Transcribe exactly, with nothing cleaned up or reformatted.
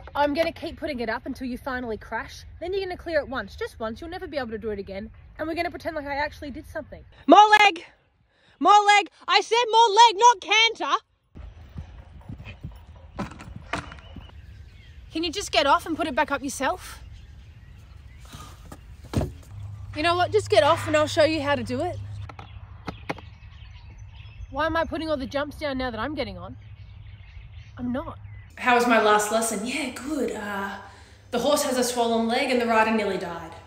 I'm going to keep putting it up until you finally crash. Then you're going to clear it once, just once. You'll never be able to do it again. And we're going to pretend like I actually did something. More leg! More leg! I said more leg, not canter! Can you just get off and put it back up yourself? You know what? Just get off and I'll show you how to do it. Why am I putting all the jumps down now that I'm getting on? I'm not. How was my last lesson? Yeah, good. Uh, the horse has a swollen leg and the rider nearly died.